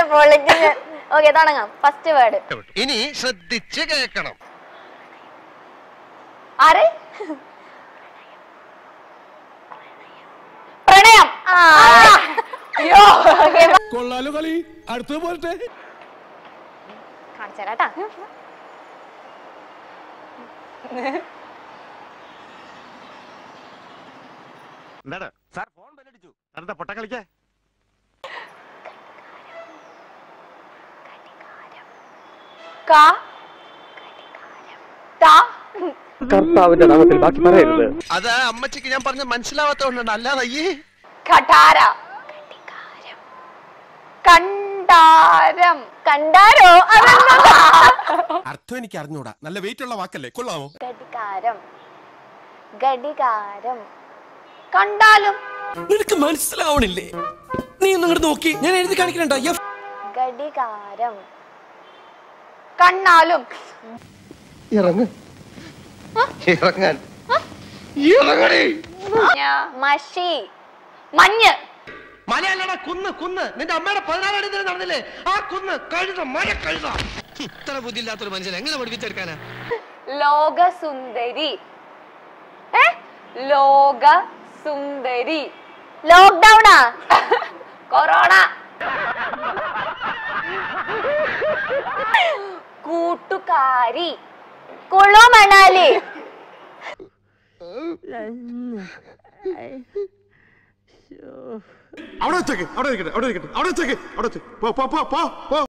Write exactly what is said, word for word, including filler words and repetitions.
Okay തുടങ്ങാം. First word. ഇനി ശ്രദ്ധിച്ച് കേൾക്കണം. ആര്? പ്രണയം. കൊള്ളാലോ കളി. അടുത്തത് പോരട്ടെ. കാണിച്ചേരാട്ടാ. എന്താണ് സാർ ഫോൺ ബെല്ലടിച്ചു? അടുത്ത പൊട്ട കളിക്കാ. കർത്താവിന്റെ നാമത്തിൽ ബാക്കി പറയരുത്. അത് അമ്മച്ചിക്ക് ഞാൻ പറഞ്ഞ മനസ്സിലാവാത്തോണ്ടാണ്. അല്ലാതെ ഈ കഠാര. കണ്ടാരം. കണ്ടാരോ? അർത്ഥം എനിക്ക് അറിഞ്ഞൂടാ. നല്ല വെയിറ്റ് ഉള്ള വാക്കല്ലേ, കൊള്ളാമോ? ഘടികാരം. ഘടികാരം. കണ്ടാലും നിനക്ക് മനസ്സിലാവണില്ലേ? നീ ഒന്നും നോക്കി, ഞാൻ എഴുതി കാണിക്കണ്ട. ഘടികാരം. കണ്ണാലും. ഇറങ്ങ്. ഇറങ്ങാൻ. ഇറങ്ങടി. മഷി. മഞ്ഞ്. മലയല്ലടാ, കുന്ന് കുന്ന്. നിന്റെ അമ്മയുടെ പതിനാലാം തീയതി നടന്നില്ലേ ആ കുന്ന്? കഴുത, മഴ കഴുത. ഇത്ര ബുദ്ധിയില്ലാത്തൊരു മനുഷ്യൻ എങ്ങനെ പഠിപ്പിച്ചെടുക്കാനാ? ലോകസുന്ദരി. ലോകസുന്ദരി. ലോക്ക്ഡൌണാ? കൊറോണ. കൂട്ടുകാരി. കുളു മണാലി. അവിടെ വെച്ചേക്ക്, അവിടെ ഇരിക്കട്ടെ, അവിടെ ഇരിക്കട്ടെ, അവിടെ വെച്ചേക്ക്, അവിടെ വെച്ചേക്ക്. പോ പോ പോ പോ.